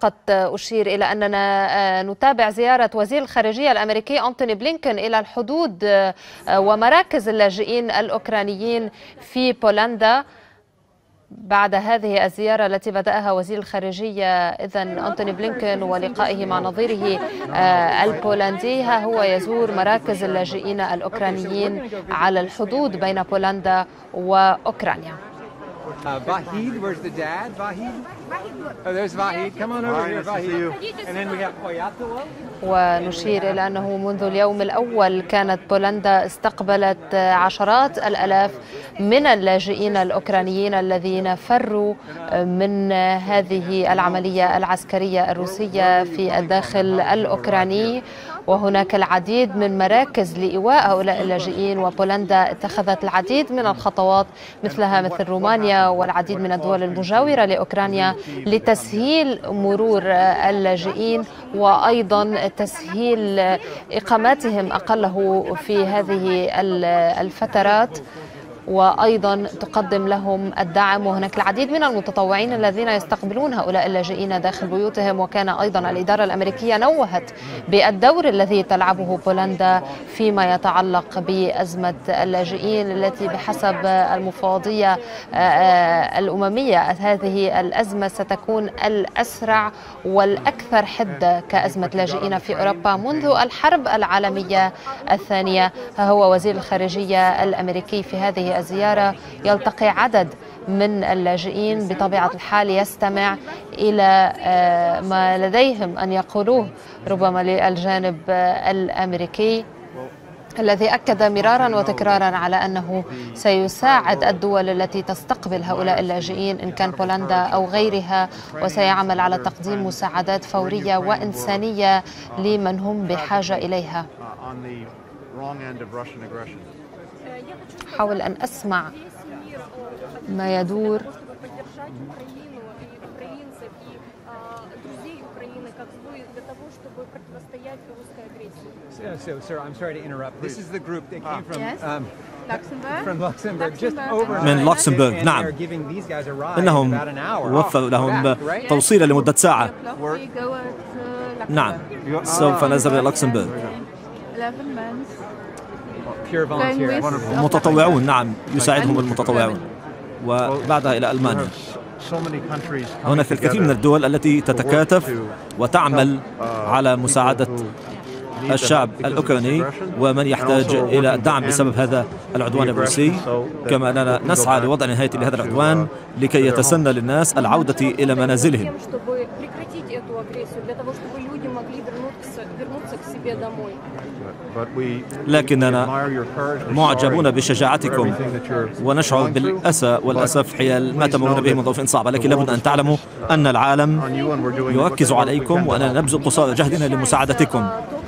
فقط أشير إلى أننا نتابع زيارة وزير الخارجية الأمريكي أنتوني بلينكن إلى الحدود ومراكز اللاجئين الأوكرانيين في بولندا. بعد هذه الزيارة التي بدأها وزير الخارجية إذن أنتوني بلينكن ولقائه مع نظيره البولندي، ها هو يزور مراكز اللاجئين الأوكرانيين على الحدود بين بولندا وأوكرانيا. Vahid, where's the dad? Vahid? Oh, there's Vahid. Come on over here, Vahid. And then we have Oyatula. ونشير إلى أنه منذ اليوم الأول كانت بولندا استقبلت عشرات الآلاف من اللاجئين الأوكرانيين الذين فروا من هذه العملية العسكرية الروسية في الداخل الأوكراني، وهناك العديد من مراكز لإيواء هؤلاء اللاجئين، وبولندا اتخذت العديد من الخطوات مثل رومانيا والعديد من الدول المجاورة لأوكرانيا لتسهيل مرور اللاجئين وأيضا تسهيل إقامتهم أقله في هذه الفترات، وأيضا تقدم لهم الدعم. وهناك العديد من المتطوعين الذين يستقبلون هؤلاء اللاجئين داخل بيوتهم. وكان أيضا الإدارة الأمريكية نوهت بالدور الذي تلعبه بولندا فيما يتعلق بأزمة اللاجئين التي بحسب المفوضية الأممية هذه الأزمة ستكون الأسرع والأكثر حدة كأزمة لاجئين في أوروبا منذ الحرب العالمية الثانية. هو وزير الخارجية الأمريكي في هذه الزيارة يلتقي عدد من اللاجئين، بطبيعة الحال يستمع إلى ما لديهم أن يقولوه ربما للجانب الأمريكي، الذي أكد مرارا وتكرارا على أنه سيساعد الدول التي تستقبل هؤلاء اللاجئين إن كان بولندا أو غيرها، وسيعمل على تقديم مساعدات فورية وإنسانية لمن هم بحاجة إليها. حاول أن أسمع ما يدور. So, sir, I'm sorry to interrupt. This is the group that came from Luxembourg, just over من لوكسمبورغ. نعم، إنهم وفروا لهم توصيلة لمدة ساعة. نعم، سوف نذهب إلى لوكسمبورغ. متطوعون، نعم، يساعدهم المتطوعون، وبعدها إلى ألمانيا. هناك الكثير من الدول التي تتكاتف وتعمل على مساعدة الشعب الأوكراني ومن يحتاج إلى الدعم بسبب هذا العدوان الروسي، كما أننا نسعى لوضع نهاية لهذا العدوان لكي يتسنى للناس العودة إلى منازلهم. لكننا معجبون بشجاعتكم ونشعر بالأسى والأسف حيال ما تمرون به من ظروف صعبة، لكن لابد أن تعلموا أن العالم يركز عليكم وأننا نبذل قصارى جهدنا لمساعدتكم.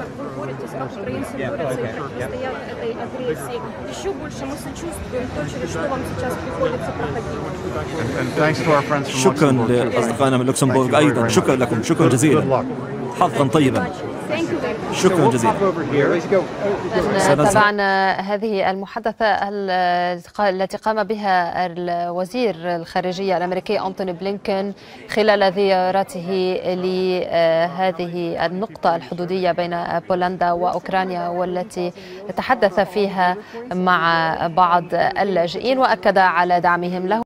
شكرا لأصدقائنا من لوكسمبورغ أيضا، شكرا لكم، شكرا جزيلا، حظا طيبا، شكرا جزيلا. تابعنا هذه المحادثة التي قام بها الوزير الخارجية الأمريكي أنتوني بلينكن خلال زيارته لهذه النقطة الحدودية بين بولندا وأوكرانيا، والتي تحدث فيها مع بعض اللاجئين وأكد على دعمهم له.